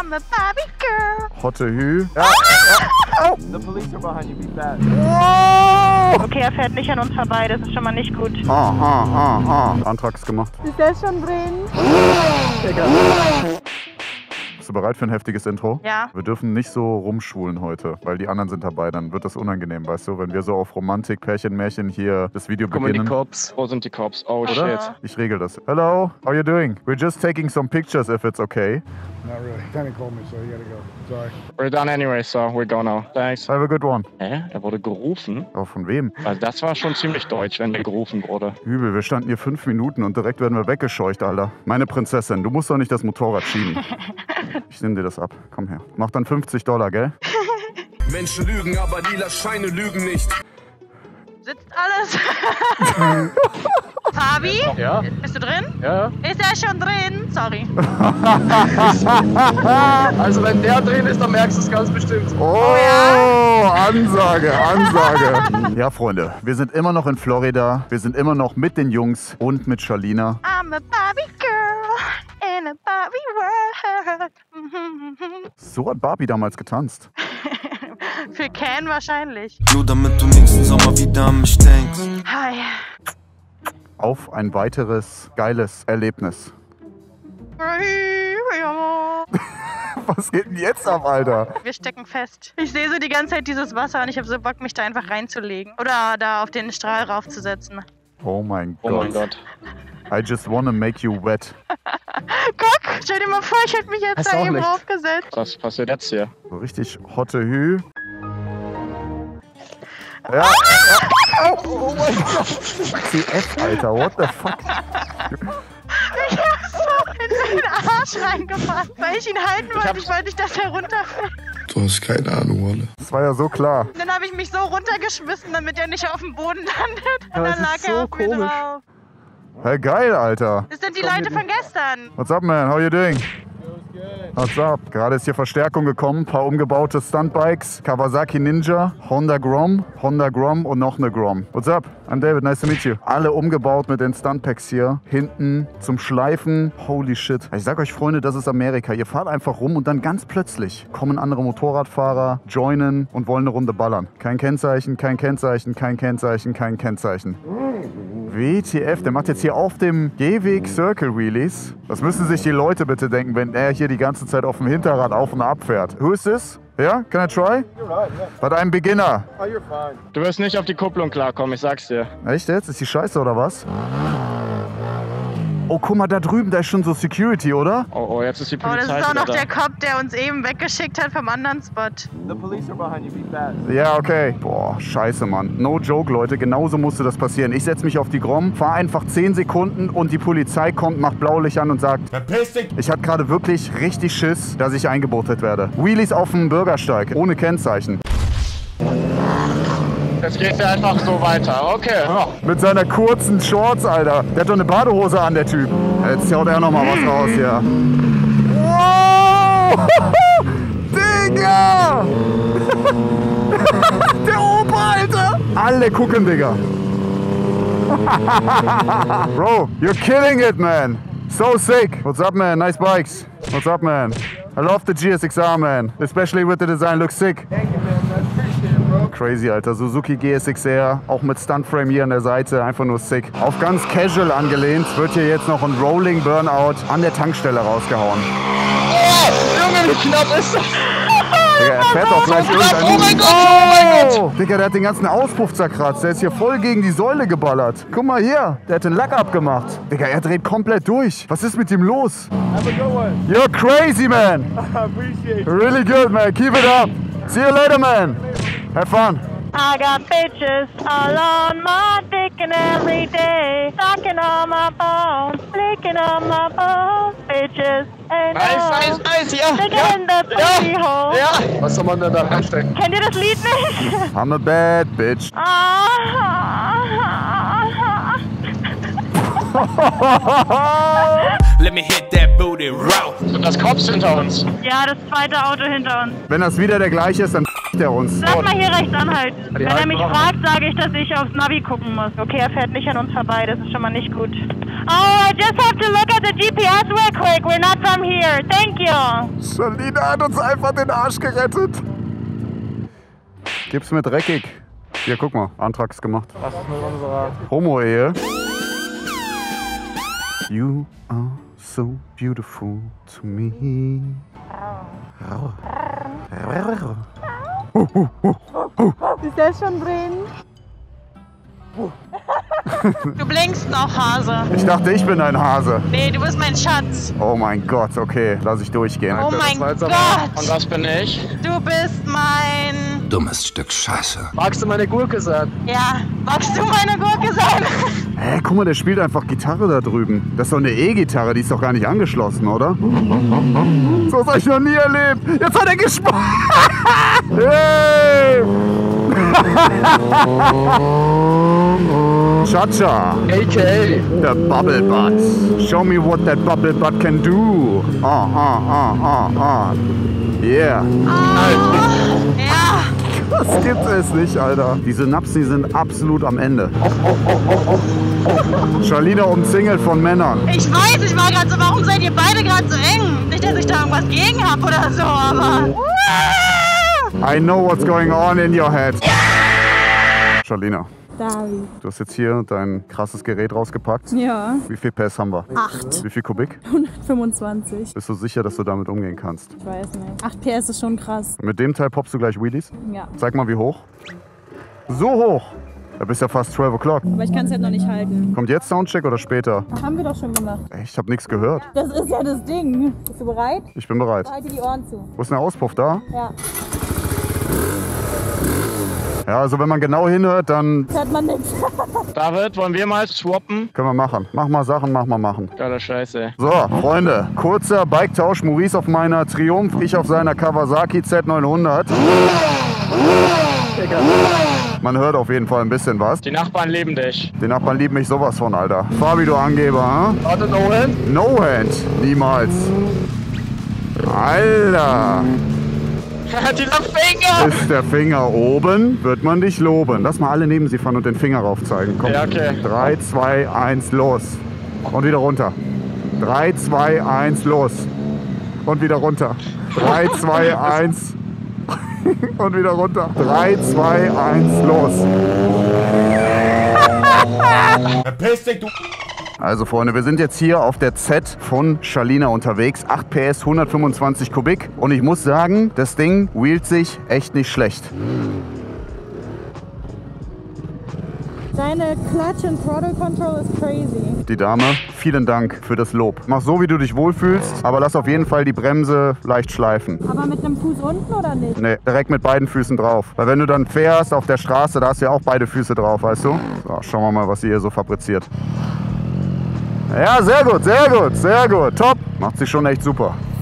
I'm a Barbie girl. Hotte Hü. Ja, Oh. The police are behind you, be fast. Oh. Okay, er fährt nicht an uns vorbei, das ist schon mal nicht gut. Antrag ist gemacht. Ist der schon drin? Bist du bereit für ein heftiges Intro? Ja. Wir dürfen nicht so rumschwulen heute, weil die anderen sind dabei. Dann wird das unangenehm, weißt du? Wenn wir so auf Romantik, Pärchen, Märchen hier das Video Kommen die beginnen. Cops? Wo sind die Cops? Oh, Oder? shit. Ich regel das. Hello, how you doing? We're just taking some pictures if it's okay. Not really. Danny called me, so you gotta go. Sorry. We're done anyway, so we go now. Thanks. Have a good one. Hä? Er wurde gerufen? Aber von wem? Also das war schon ziemlich deutsch, wenn der gerufen wurde. Übel, wir standen hier 5 Minuten und direkt werden wir weggescheucht, Alter. Meine Prinzessin, du musst doch nicht das Motorrad schieben. Ich nehme dir das ab. Komm her. Mach dann $50, gell? Menschen lügen, aber lila Scheine lügen nicht. Sitzt alles? Fabi? Ja? Bist du drin? Ja. Ist er schon drin? Sorry. Also wenn der drin ist, dann merkst du es ganz bestimmt. Oh, Ansage. Ja, Freunde, wir sind immer noch in Florida. Wir sind immer noch mit den Jungs und mit Shalina. I'm a Barbie girl in a Barbie world. So hat Barbie damals getanzt. Für Ken wahrscheinlich. Nur damit du nächsten Sommer wieder an mich denkst. Hi. Auf ein weiteres geiles Erlebnis. Was geht denn jetzt ab, Alter? Wir stecken fest. Ich sehe so die ganze Zeit dieses Wasser und ich habe so Bock, mich da einfach reinzulegen. Oder da auf den Strahl raufzusetzen. Oh mein Oh mein Gott. I just wanna make you wet. Guck, stell dir mal vor, ich hätte mich jetzt Hast da auch eben nichts. draufgesetzt. Was passiert jetzt hier? So richtig hotte Hü. Ja. Oh mein Gott. CF, Alter, what the fuck? Ich hab so in seinen Arsch reingemacht, weil ich ihn halten wollte. Ich wollte nicht, dass er runterfällt. Du hast keine Ahnung, Wolle. Das war ja so klar. Dann habe ich mich so runtergeschmissen, damit er nicht auf dem Boden landet. Und das dann lag ist er so auf mir komisch. drauf. Hey, geil, Alter. Das sind die Leute von gestern. What's up, man? How you doing? What's up? Gerade ist hier Verstärkung gekommen. Ein paar umgebaute Stuntbikes. Kawasaki Ninja, Honda Grom und noch eine Grom. What's up? I'm David, nice to meet you. Alle umgebaut mit den Stuntpacks hier. Hinten zum Schleifen. Holy shit. Ich sag euch, Freunde, das ist Amerika. Ihr fahrt einfach rum und dann ganz plötzlich kommen andere Motorradfahrer, joinen und wollen eine Runde ballern. Kein Kennzeichen, kein Kennzeichen, kein Kennzeichen, kein Kennzeichen. WTF, der macht jetzt hier auf dem Gehweg Circle Wheelies. Das müssen sich die Leute bitte denken, wenn er hier die ganze Zeit auf dem Hinterrad auf und ab fährt. Who is this? Yeah? Can I try? You're right, yeah. But I'm beginner. Oh, you're fine. Du wirst nicht auf die Kupplung klarkommen, ich sag's dir. Echt jetzt? Ist die scheiße oder was? Oh, guck mal, da drüben, da ist schon so Security, oder? Oh, jetzt ist die Oh, Polizei das ist auch wieder noch da. der Cop, der uns eben weggeschickt hat vom anderen Spot. The police are behind you, be fast. Ja, okay. Boah, scheiße, Mann. No joke, Leute. Genauso musste das passieren. Ich setze mich auf die Grom, fahre einfach 10 Sekunden und die Polizei kommt, macht Blaulicht an und sagt, Verpiss dich! ich hatte gerade wirklich richtig Schiss, dass ich eingebuchtet werde. Wheelies auf dem Bürgersteig, ohne Kennzeichen. Jetzt geht's ja einfach so weiter. Okay. Ja. Mit seiner kurzen Shorts, Alter. Der hat doch eine Badehose an, der Typ. Jetzt haut er noch mal was raus hier. Wow! Digga! Der Opa, Alter! Alle gucken, Digga. Bro, you're killing it, man. So sick. What's up, man? Nice bikes. What's up, man? I love the GSXR, man. Especially with the design. Looks sick. Thank you, man. I appreciate it, bro. Crazy, Alter. Suzuki GSXR, auch mit Stuntframe hier an der Seite, einfach nur sick. Auf ganz casual angelehnt, wird hier jetzt noch ein Rolling Burnout an der Tankstelle rausgehauen. Junge, wie knapp ist das? Digga, er fährt doch gleich irgendein... Oh mein Gott, oh mein Gott! Digga, der hat den ganzen Auspuff zerkratzt. Der ist hier voll gegen die Säule geballert. Guck mal hier, der hat den Lack abgemacht. Digga, er dreht komplett durch. Was ist mit ihm los? Have a good one. You're crazy, man. I appreciate you. Really good, man. Keep it up. See you later, man. Have fun. I got bitches all on my dick and every day, knocking on my bones, licking on my bones, bitches ain't Nice, ja. Digging in the booty hole. Ja. Was soll man denn da reinstecken? Kennt ihr das Lied nicht? I'm a bad bitch. Ah. Let me hit that booty raw. Und das Cops hinter uns. Ja, das zweite Auto hinter uns. Wenn das wieder der gleiche ist, dann der uns. Lass mal hier rechts anhalten. Die Wenn er halten mich noch. fragt, sage ich, dass ich aufs Navi gucken muss. Okay, er fährt nicht an uns vorbei, das ist schon mal nicht gut. Oh, I just have to look at the GPS real quick. We're not from here. Thank you. Shalina hat uns einfach den Arsch gerettet. Gib's mir dreckig. Hier, guck mal, Antrags gemacht. Was ist mit unserer... Homo-Ehe. You are so beautiful to me. Ist der schon drin? Du blinkst noch, Hase. Ich dachte, ich bin ein Hase. Nee, du bist mein Schatz. Oh mein Gott, okay, lass ich durchgehen. Oh mein war jetzt aber- Gott. Und das bin ich. Du bist mein... Dummes Stück Scheiße. Magst du meine Gurke sein? Ja, magst du meine Gurke sein? Hä, guck mal, der spielt einfach Gitarre da drüben. Das ist doch eine E-Gitarre, die ist doch gar nicht angeschlossen, oder? So was hab ich noch nie erlebt. Jetzt hat er gespannt. Hey! Cha-cha. A.K.A. The bubble butt. Show me what that bubble butt can do. Yeah. Ja. Das gibt es nicht, Alter. Die Synapsen, die sind absolut am Ende. Shalina umzingelt von Männern. Ich weiß, ich war gerade so, warum seid ihr beide gerade so eng? Nicht, dass ich da irgendwas gegen hab oder so, aber... I know what's going on in your head. Shalina, Davi. du hast jetzt hier dein krasses Gerät rausgepackt. Ja. Wie viel PS haben wir? 8. Wie viel Kubik? 125. Bist du sicher, dass du damit umgehen kannst? Ich weiß nicht. 8 PS ist schon krass. Mit dem Teil poppst du gleich Wheelies? Ja. Zeig mal, wie hoch. So hoch! Da bist ja fast 12 o'clock. Aber ich kann es halt noch nicht halten. Kommt jetzt Soundcheck oder später? Haben wir doch schon gemacht. Ey, ich hab nichts gehört. Das ist ja das Ding. Bist du bereit? Ich bin bereit. Halte die Ohren zu. Wo ist denn der Auspuff da? Ja. Ja, also wenn man genau hinhört, dann Hört man nichts. David, wollen wir mal swappen? können wir machen. Mach mal Sachen, mach mal machen. Geile Scheiße. So, Freunde, kurzer Biketausch. Maurice auf meiner Triumph, ich auf seiner Kawasaki Z900. Man hört auf jeden Fall ein bisschen was. Die Nachbarn lieben dich. Die Nachbarn lieben mich sowas von, Alter. Fabi, du Angeber, hm? Warte, no hand. No Hand. Niemals. Alter. Dieser Finger! Ist der Finger oben, wird man dich loben. Lass mal alle neben sie fahren und den Finger raufzeigen. Komm. Ja, okay. 3, 2, 1, los. Und wieder runter. 3, 2, 1, los. Und wieder runter. 3, 2, 1. Und wieder runter. 3, 2, 1, los. Verpiss dich, du... Also Freunde, wir sind jetzt hier auf der Z von Shalina unterwegs. 8 PS, 125 Kubik. Und ich muss sagen, das Ding wheelt sich echt nicht schlecht. Deine Clutch and Throttle Control ist crazy. Die Dame, vielen Dank für das Lob. Mach so, wie du dich wohlfühlst, aber lass auf jeden Fall die Bremse leicht schleifen. Aber mit einem Fuß unten oder nicht? Nee, direkt mit beiden Füßen drauf. Weil wenn du dann fährst auf der Straße, da hast du ja auch beide Füße drauf, weißt du? So, schauen wir mal, was sie hier so fabriziert. Ja, sehr gut, sehr gut, sehr gut. Top. Macht sie schon echt super.